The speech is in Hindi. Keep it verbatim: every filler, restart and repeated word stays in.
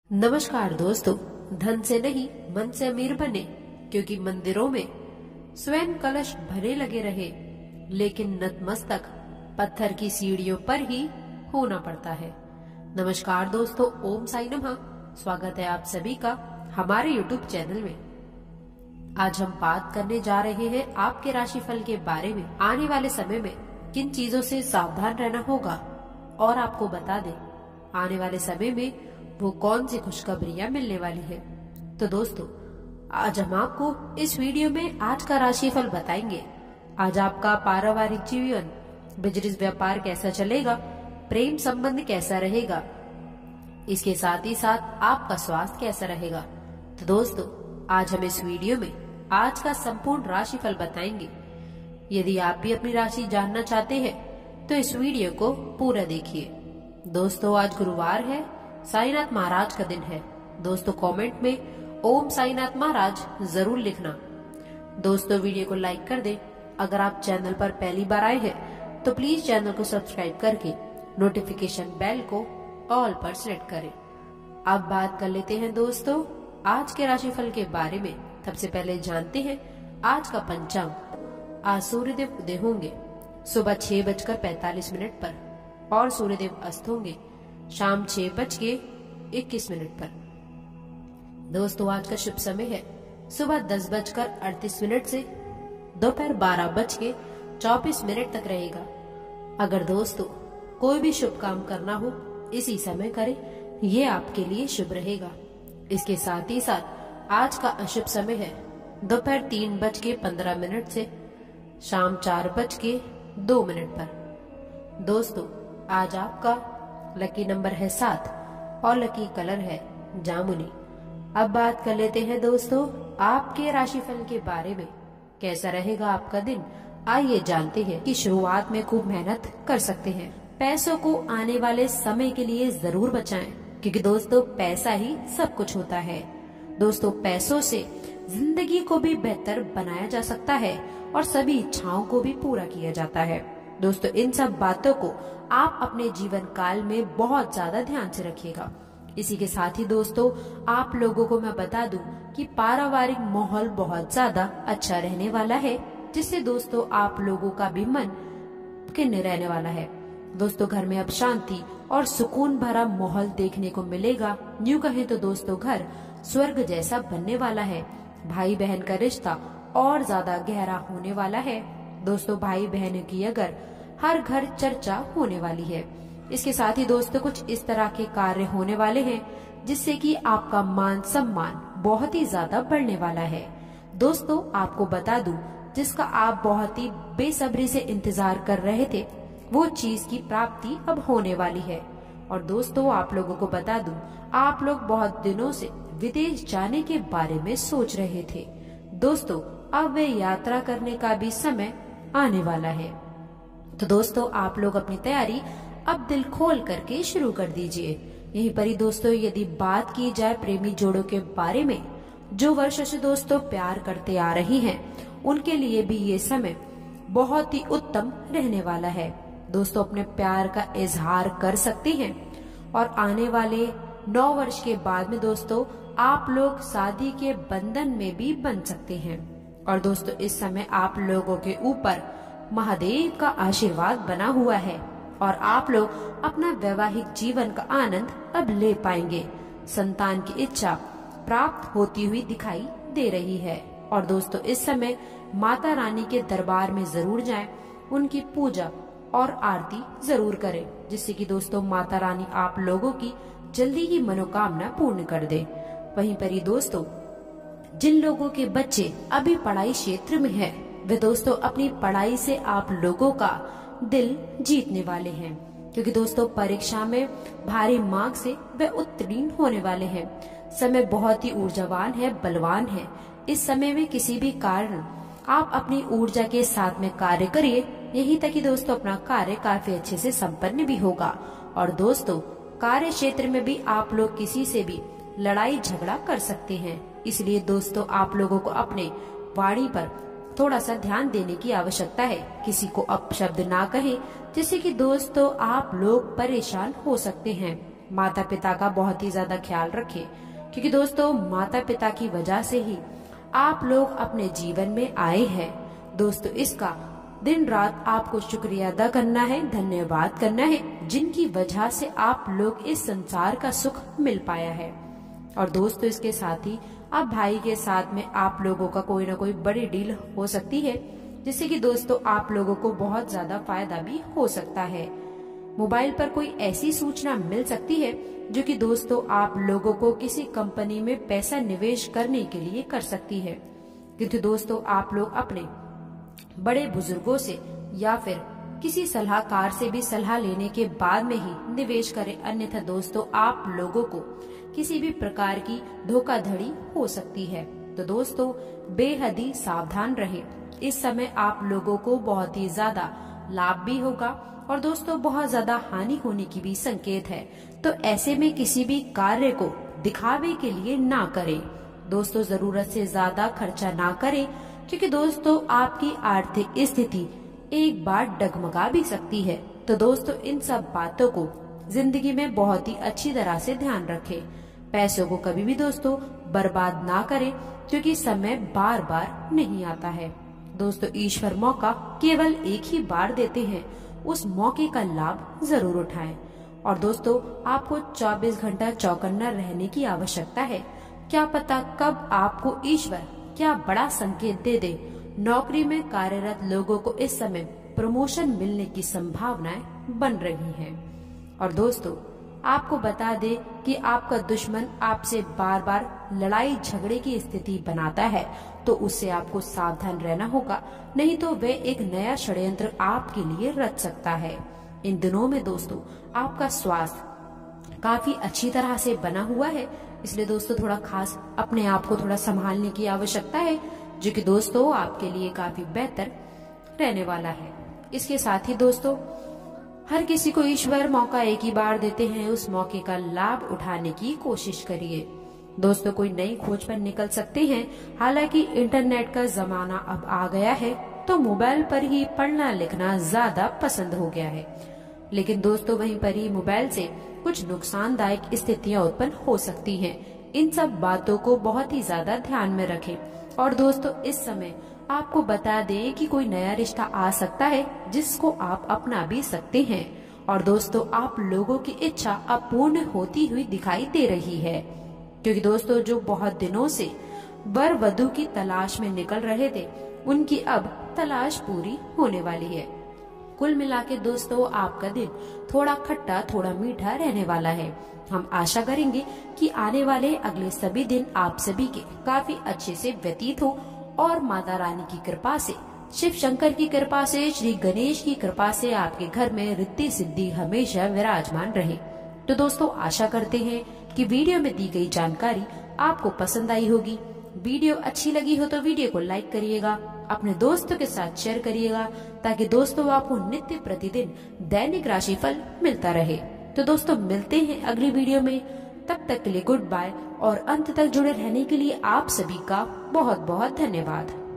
नमस्कार दोस्तों, धन से नहीं मन से अमीर बने, क्योंकि मंदिरों में स्वयं कलश भरे लगे रहे, लेकिन नतमस्तक पत्थर की सीढ़ियों पर ही होना पड़ता है। नमस्कार दोस्तों, ओम साई नमः। स्वागत है आप सभी का हमारे यूट्यूब चैनल में। आज हम बात करने जा रहे हैं आपके राशिफल के बारे में। आने वाले समय में किन चीजों से सावधान रहना होगा और आपको बता दें आने वाले समय में वो कौन सी खुशखबरियां मिलने वाली है। तो दोस्तों, आज हम आपको इस वीडियो में आज का राशिफल बताएंगे। आज आपका पारिवारिक जीवन, बिजनेस व्यापार कैसा चलेगा, प्रेम संबंध कैसा रहेगा, इसके साथ ही साथ आपका स्वास्थ्य कैसा रहेगा। तो दोस्तों, आज हम इस वीडियो में आज का संपूर्ण राशिफल बताएंगे। यदि आप भी अपनी राशि जानना चाहते हैं तो इस वीडियो को पूरा देखिए। दोस्तों, आज गुरुवार है, साईनाथ महाराज का दिन है। दोस्तों, कमेंट में ओम साईनाथ महाराज जरूर लिखना। दोस्तों, वीडियो को लाइक कर दें। अगर आप चैनल पर पहली बार आए हैं तो प्लीज चैनल को सब्सक्राइब करके नोटिफिकेशन बेल को ऑल पर सेलेक्ट करें। अब बात कर लेते हैं दोस्तों आज के राशिफल के बारे में। सबसे पहले जानते हैं आज का पंचांग। आज सूर्यदेव उदय होंगे सुबह छह बजकर पैतालीस मिनट पर और सूर्यदेव अस्त होंगे शाम छह बज के इक्कीस मिनट पर। दोस्तों, आज का शुभ समय है सुबह दस बजकर अड़तीस मिनट से दोपहर बारह बज के चौबीस मिनट तक रहेगा। अगर दोस्तों कोई भी शुभ काम करना हो इसी समय करें, ये आपके लिए शुभ रहेगा। इसके साथ ही साथ आज का अशुभ समय है दोपहर तीन बज के पंद्रह मिनट से शाम चार बज के दो मिनट पर। दोस्तों, आज आपका लकी नंबर है सात और लकी कलर है जामुनी। अब बात कर लेते हैं दोस्तों आपके राशिफल के बारे में। कैसा रहेगा आपका दिन, आइए जानते हैं। कि शुरुआत में खूब मेहनत कर सकते हैं। पैसों को आने वाले समय के लिए जरूर बचाएं, क्योंकि दोस्तों पैसा ही सब कुछ होता है। दोस्तों, पैसों से जिंदगी को भी बेहतर बनाया जा सकता है और सभी इच्छाओं को भी पूरा किया जाता है। दोस्तों, इन सब बातों को आप अपने जीवन काल में बहुत ज्यादा ध्यान से रखिएगा। इसी के साथ ही दोस्तों आप लोगों को मैं बता दूं कि पारिवारिक माहौल बहुत ज्यादा अच्छा रहने वाला है, जिससे दोस्तों आप लोगों का भी मन खिन्न रहने वाला है। दोस्तों, घर में अब शांति और सुकून भरा माहौल देखने को मिलेगा। यूँ कहें तो दोस्तों घर स्वर्ग जैसा बनने वाला है। भाई बहन का रिश्ता और ज्यादा गहरा होने वाला है। दोस्तों, भाई बहन की अगर हर घर चर्चा होने वाली है। इसके साथ ही दोस्तों कुछ इस तरह के कार्य होने वाले हैं जिससे कि आपका मान सम्मान बहुत ही ज्यादा बढ़ने वाला है। दोस्तों, आपको बता दूं, जिसका आप बहुत ही बेसब्री से इंतजार कर रहे थे वो चीज की प्राप्ति अब होने वाली है। और दोस्तों आप लोगों को बता दूं, आप लोग बहुत दिनों से विदेश जाने के बारे में सोच रहे थे। दोस्तों, अब वे यात्रा करने का भी समय आने वाला है। तो दोस्तों आप लोग अपनी तैयारी अब दिल खोल करके शुरू कर दीजिए। यहीं पर ही दोस्तों यदि बात की जाए प्रेमी जोड़ों के बारे में, जो वर्षों से दोस्तों प्यार करते आ रही हैं, उनके लिए भी ये समय बहुत ही उत्तम रहने वाला है। दोस्तों, अपने प्यार का इजहार कर सकते हैं और आने वाले नौ वर्ष के बाद में दोस्तों आप लोग शादी के बंधन में भी बन सकते हैं। और दोस्तों इस समय आप लोगों के ऊपर महादेव का आशीर्वाद बना हुआ है और आप लोग अपना वैवाहिक जीवन का आनंद अब ले पाएंगे। संतान की इच्छा प्राप्त होती हुई दिखाई दे रही है। और दोस्तों इस समय माता रानी के दरबार में जरूर जाएं, उनकी पूजा और आरती जरूर करें, जिससे कि दोस्तों माता रानी आप लोगों की जल्दी ही मनोकामना पूर्ण कर दे। वहीं पर ही दोस्तों जिन लोगों के बच्चे अभी पढ़ाई क्षेत्र में है, वे दोस्तों अपनी पढ़ाई से आप लोगों का दिल जीतने वाले हैं, क्योंकि दोस्तों परीक्षा में भारी मार्क से वे उत्तीर्ण होने वाले हैं। समय बहुत ही ऊर्जावान है, बलवान है। इस समय में किसी भी कारण आप अपनी ऊर्जा के साथ में कार्य करिए, यहीं तक कि दोस्तों अपना कार्य काफी अच्छे से संपन्न भी होगा। और दोस्तों कार्य क्षेत्र में भी आप लोग किसी से भी लड़ाई झगड़ा कर सकते हैं, इसलिए दोस्तों आप लोगों को अपने वाणी पर थोड़ा सा ध्यान देने की आवश्यकता है। किसी को अपशब्द ना कहें, जिससे कि दोस्तों आप लोग परेशान हो सकते हैं। माता पिता का बहुत ही ज्यादा ख्याल रखें, क्योंकि दोस्तों माता पिता की वजह से ही आप लोग अपने जीवन में आए हैं। दोस्तों इसका दिन रात आपको शुक्रिया अदा करना है, धन्यवाद करना है, जिनकी वजह से आप लोग इस संसार का सुख मिल पाया है। और दोस्तों इसके साथ ही अब भाई के साथ में आप लोगों का कोई ना कोई बड़ी डील हो सकती है, जिससे कि दोस्तों आप लोगों को बहुत ज्यादा फायदा भी हो सकता है। मोबाइल पर कोई ऐसी सूचना मिल सकती है जो कि दोस्तों आप लोगों को किसी कंपनी में पैसा निवेश करने के लिए कर सकती है, क्योंकि दोस्तों आप लोग अपने बड़े बुजुर्गों से या फिर किसी सलाहकार से भी सलाह लेने के बाद में ही निवेश करें, अन्यथा दोस्तों आप लोगों को किसी भी प्रकार की धोखाधड़ी हो सकती है। तो दोस्तों बेहद ही सावधान रहें। इस समय आप लोगों को बहुत ही ज्यादा लाभ भी होगा और दोस्तों बहुत ज्यादा हानि होने की भी संकेत है। तो ऐसे में किसी भी कार्य को दिखावे के लिए ना करें। दोस्तों जरूरत से ज्यादा खर्चा ना करें, क्योंकि दोस्तों आपकी आर्थिक स्थिति एक बार डगमगा भी सकती है। तो दोस्तों इन सब बातों को जिंदगी में बहुत ही अच्छी तरह से ध्यान रखें। पैसों को कभी भी दोस्तों बर्बाद ना करें, क्योंकि समय बार बार नहीं आता है। दोस्तों ईश्वर मौका केवल एक ही बार देते हैं, उस मौके का लाभ जरूर उठाएं। और दोस्तों आपको चौबीस घंटा चौकन्ना रहने की आवश्यकता है। क्या पता कब आपको ईश्वर क्या बड़ा संकेत दे दे। नौकरी में कार्यरत लोगों को इस समय प्रमोशन मिलने की संभावनाएं बन रही हैं। और दोस्तों आपको बता दे कि आपका दुश्मन आपसे बार बार लड़ाई झगड़े की स्थिति बनाता है, तो उससे आपको सावधान रहना होगा, नहीं तो वे एक नया षड्यंत्र आपके लिए रच सकता है। इन दिनों में दोस्तों आपका स्वास्थ्य काफी अच्छी तरह से बना हुआ है, इसलिए दोस्तों थोड़ा खास अपने आप को थोड़ा संभालने की आवश्यकता है, जो कि दोस्तों आपके लिए काफी बेहतर रहने वाला है। इसके साथ ही दोस्तों हर किसी को ईश्वर मौका एक ही बार देते हैं, उस मौके का लाभ उठाने की कोशिश करिए। दोस्तों कोई नई खोज पर निकल सकते हैं। हालांकि इंटरनेट का जमाना अब आ गया है, तो मोबाइल पर ही पढ़ना लिखना ज्यादा पसंद हो गया है। लेकिन दोस्तों वहीं पर ही मोबाइल से कुछ नुकसानदायक स्थितियां उत्पन्न हो सकती हैं। इन सब बातों को बहुत ही ज्यादा ध्यान में रखें। और दोस्तों इस समय आपको बता दें कि कोई नया रिश्ता आ सकता है, जिसको आप अपना भी सकते हैं। और दोस्तों आप लोगों की इच्छा अब पूर्ण होती हुई दिखाई दे रही है, क्योंकि दोस्तों जो बहुत दिनों से वर वधु की तलाश में निकल रहे थे, उनकी अब तलाश पूरी होने वाली है। कुल मिला के दोस्तों आपका दिन थोड़ा खट्टा थोड़ा मीठा रहने वाला है। हम आशा करेंगे कि आने वाले अगले सभी दिन आप सभी के काफी अच्छे से व्यतीत हो और माता रानी की कृपा से, शिव शंकर की कृपा से, श्री गणेश की कृपा से आपके घर में रिद्धि सिद्धि हमेशा विराजमान रहे। तो दोस्तों आशा करते हैं कि वीडियो में दी गई जानकारी आपको पसंद आई होगी। वीडियो अच्छी लगी हो तो वीडियो को लाइक करिएगा, अपने दोस्तों के साथ शेयर करिएगा, ताकि दोस्तों आपको नित्य प्रतिदिन दैनिक राशिफल मिलता रहे। तो दोस्तों मिलते हैं अगली वीडियो में, तब तक के लिए गुड बाय और अंत तक जुड़े रहने के लिए आप सभी का बहुत बहुत धन्यवाद।